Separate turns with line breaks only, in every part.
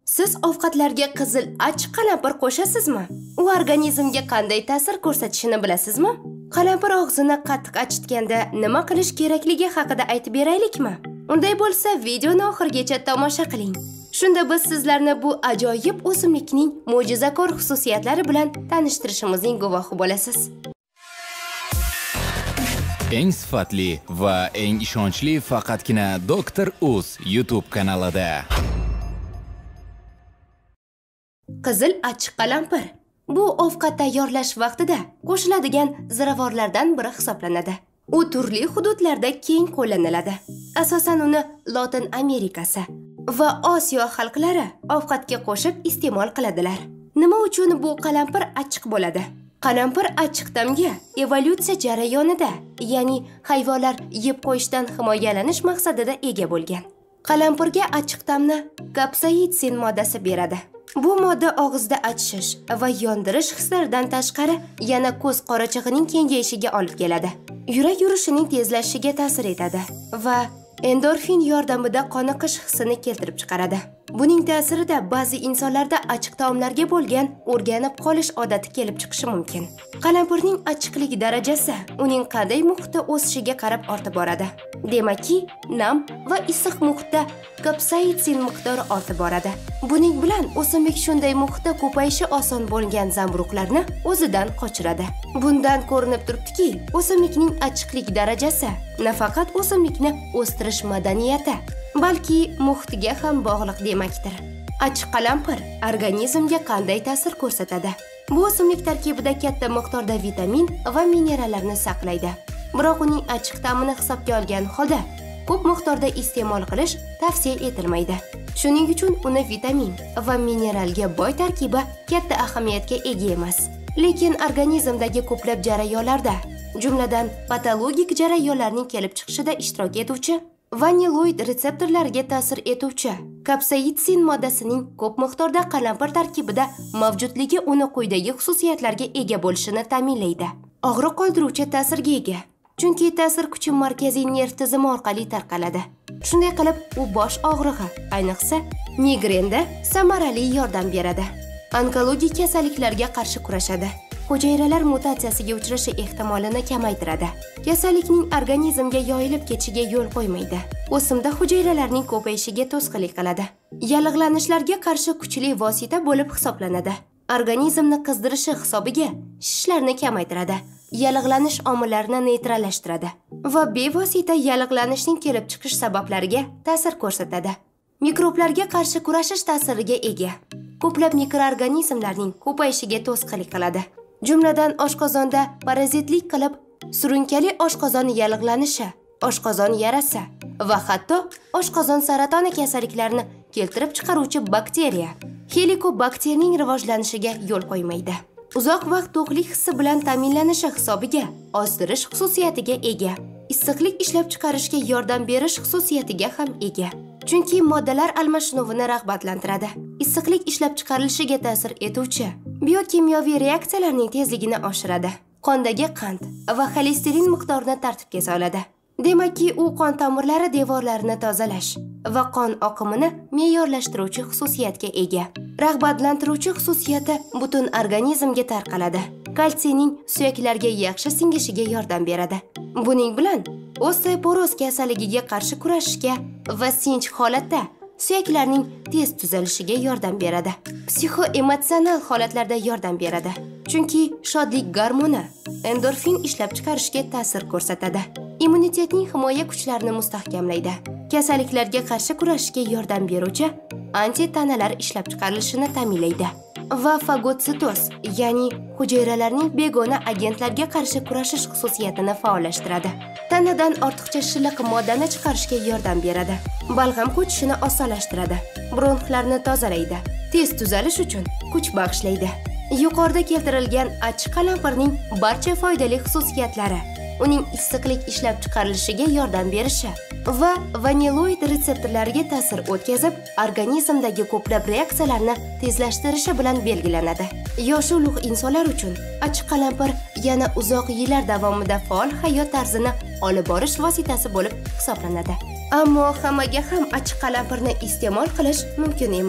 Siz ovqatlarga qizil achchiq qalampir qo'shasizmi? U organizmga qanday ta'sir ko'rsatishini bilasizmi? Qalampir og'zini qattiq achitganda nima qilish kerakligi haqida aytib beraylikmi? Unday bo'lsa, videoni oxirigacha tomosha qiling. Shunda biz sizlarni bu ajoyib o'simlikning mo'jizakor xususiyatlari bilan tanishtirishimizning guvohi bo'lasiz.
Eng sifatli va eng ishonchli faqatgina Dr. Uz YouTube kanalida.
Qizil achchiq qalampir. Bu ovqat tayyorlash vaqtida qo'shiladigan ziravorlardan biri hisoblanadi. U turli hududlarda keng qo'llaniladi. Asosan uni Lotin Amerikasi va Osiyo xalqlari ovqatga qo'shib iste'mol qiladilar. Nima uchun bu qalampir achchiq bo'ladi? Qalampir achchiq ta'mga evolyutsiya jarayonida, ya'ni hayvonlar yeb qo'yishdan himoyalanish maqsadida ega bo'lgan. Qalampirga achchiq ta'mni kapsaitsin moddasi beradi. Bu modda og'izda achishish va yondirish hislaridan tashqari yana ko'z qorachig'ining kengayishiga olib keladi. Yurak yurishining tezlashishiga ta'sir etadi va endorfin yordamida qoniqish hissini keltirib chiqaradi. Buning ta'sirida ba'zi insonlarda achchiq taomlarga bo'lgan o'rganib qolish odati kelib chiqishi mumkin. Qalampirning achchiqlik darajasi uning qanday muhitda o'sishiga qarab ortib boradi. Demakki, nam va issiq muhitda kapsaitsin miqdori ortib boradi. Buning bilan o'simlik shunday muhitda ko'payishi oson bo'lgan zamburug'larni o'zidan qochiradi. Bundan ko'rinib turibdiki, o'simlikning achchiqlik darajasi nafaqat o'simlikni o'stirish madaniyati, balki muhitiga ham bog'liq demakdir. Achchiq qalampir organizmga qanday ta'sir ko'rsatadi? Bu o'simlik tarkibida katta miqdorda vitamin va minerallarni saqlaydi. Biroq uning achchiq ta'mini hisobga olgan holda ko'p miqdorda iste'mol qilish tavsiya etilmaydi. Shuning uchun uni vitamin va mineralga boy tarkibi katta ahamiyatga ega emas. Lekin organizmdagi ko'plab jarayonlarda, jumladan patologik jarayonlarning kelib chiqishida ishtirok etuvchi vanilloid retseptorlariga ta'sir etuvchi kapsaitsin moddasining ko'p miqdorda qalampir tarkibida mavjudligi uni quyidagi xususiyatlarga ega bo'lishini ta'minlaydi. Og'riq qoldiruvchi ta'sirga ega. Chunki ta'sir kuchi markaziy nerv tizimi orqali tarqaladi. Shunday qilib, u bosh og'rig'i, ayniqsa migrenda samarali yordam beradi. Onkologik kasalliklarga qarshi kurashadi. Hujayralar mutatsiyasiga uchrashi ehtimolini kamaytiradi. Kasallikning organizmga yoyilib ketishiga yo'l qo'ymaydi. O'simda hujayralarning ko'payishiga to'sqinlik qiladi. Yallig'lanishlarga qarshi kuchli vosita bo'lib hisoblanadi. Organizmni qizdirishi hisobiga shishlarni kamaytiradi. Yallig'lanish omillarini neytrallashtiradi va bevosita yallig'lanishning kelib chiqish sabablariga ta'sir ko'rsatadi. Mikroblarga qarshi kurashish ta'siriga ega. Ko'plab mikroorganizmlarning ko'payishiga to'sqinlik qiladi. Jumladan oshqozonda parazitlik qilib, surunkali oshqozon yallig'lanishi, oshqozon yarasi va hatto oshqozon saratoni kasalliklarini keltirib chiqaruvchi bakteriya Helicobacterning rivojlanishiga yo'l qo'ymaydi. Uzoq vaqt to'qlik hissi bilan ta'minlanishi hisobiga ozdirish xususiyatiga ega. Issiqlik ishlab chiqarishga yordam berish xususiyatiga ham ega. Chunki moddalar almashinuvini rag'batlantiradi. Issiqlik ishlab chiqarilishiga ta'sir etuvchi biokimyoviy reaksiyalarning tezligini oshiradi. Qondagi qand va xolesterin miqdorini tartibga soladi. Demakki, u qon tomirlari devorlarini tozalash va qon oqimini me'yorlashtiruvchi xususiyatga ega. Rag'batlantiruvchi xususiyati butun organizmga tarqaladi. Kalsiyning suyaklarga yaxshi singishiga yordam beradi. Buning bilan osteoporoz kasalligiga qarshi kurashishga va sinch holatda suyaklarning tez tuzalishiga yordam beradi. Psixoemotsional holatlarda yordam beradi. Chunki shodlik gormoni endorfin ishlab chiqarishga ta'sir ko'rsatadi. Immunitetning himoya kuchlarini mustahkamlaydi. Kasalliklarga qarshi kurashishga yordam beruvchi antitanalar ishlab chiqarilishini ta'minlaydi va fagotsitoz, ya'ni hujayralarning begona agentlarga qarshi kurashish xususiyatini faollashtiradi. Tanadan ortiqcha shilliq moddani chiqarishga yordam beradi. Balg'am ko'chishini osonlashtiradi. Bronxlarni tozalaydi. Tez tuzalish uchun kuch bag'ishlaydi. Yuqorida keltirilgan achchiq qalampirning barcha foydali xususiyatlari uning issiqlik ishlab chiqarilishiga yordam berishi va vanilloid retseptorlariga ta'sir o'tkazib, organizmdagi ko'plab reaksiyalarni tezlashtirishi bilan belgilanadi. Yosh ulug' insonlar uchun achchiq qalampir yana uzoq yillar davomida faol hayot tarzini olib borish vositasi bo'lib hisoblanadi. Ammo hammaga ham achchiq qalampirni iste'mol qilish mumkin emas.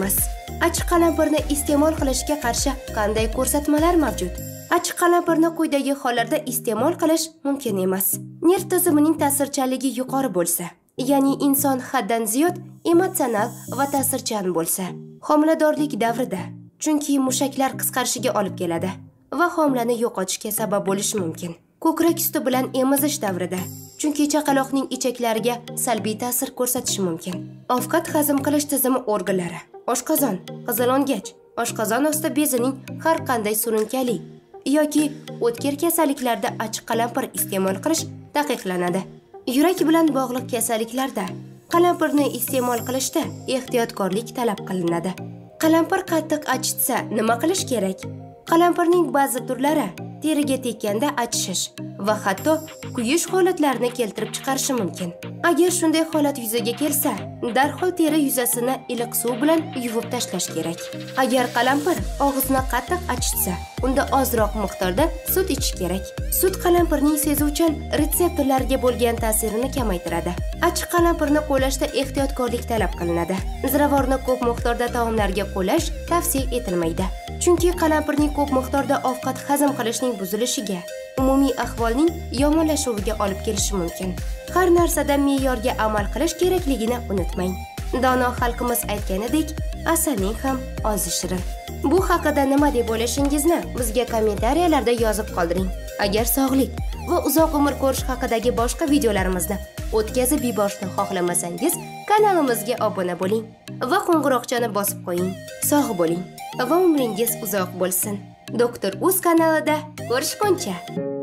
Achchiq qalampirni iste'mol qilishga qarshi qanday ko'rsatmalar mavjud? Achchiq qalampirni quyidagi hollarda iste'mol qilish mumkin emas. Nerv tizimining ta'sirchanligi yuqori bo'lsa, ya'ni inson haddan ziyod emotsional va ta'sirchan bo'lsa, homiladorlik davrida, chunki mushaklar qisqarishiga olib keladi va homilani yo'qotishga sabab bo'lishi mumkin. Ko'krak suti bilan emizish davrida, chunki chaqaloqning ichaklariga salbiy ta'sir ko'rsatishi mumkin. Ovqat hazm qilish tizimi organlari, oshqozon, qizilongach, oshqozon osti bezining har qanday surunkali yoki o'tkir kasalliklarda achchiq qalampir iste'mol qilish taqiqlanadi. Yurak bilan bog'liq kasalliklarda qalampirni iste'mol qilishda ehtiyotkorlik talab qilinadi. Qalampir qattiq achitsa nima qilish kerak? Qalampirning ba'zi turlari teriga tekkanda achishish va hatto kuyish holatlarini keltirib chiqarishi mumkin. Agar shunday holat yuzaga kelsa, darhol teri yuzasini iliq suv bilan yuvib tashlash kerak. Agar qalampir og'izni qattiq achitsa, unda ozroq miqdorda sut ichish kerak. Sut qalampirning sezuvchan retseptorlariga bo'lgan ta'sirini kamaytiradi. Achchiq qalampirni qo'llashda ehtiyotkorlik talab qilinadi. Ziravorni ko'p miqdorda taomlarga qo'llash tavsiya etilmaydi. Chunki qalampirning ko'p miqdorda ovqat hazm qilishning buzilishiga, umumiy ahvolning yomonlashuviga olib kelishi mumkin. Har narsada me'yorga amal qilish kerakligini unutmang. Dono xalqimiz aytganidek, asalning ham ozi shirin. Bu haqida nima deb o'ylashingizni bizga kommentariyalarda yozib qoldiring. Agar sog'lik va uzoq umr ko'rish haqidagi boshqa videolarimizni o'tkazib yuborishni xohlamasangiz, kanalimizga obuna bo'ling va qo'ng'iroqchani bosib qo'ying. Sog' bo'ling va umringiz uzoq bo'lsin. Doktor Uz kanalida ko'rishguncha.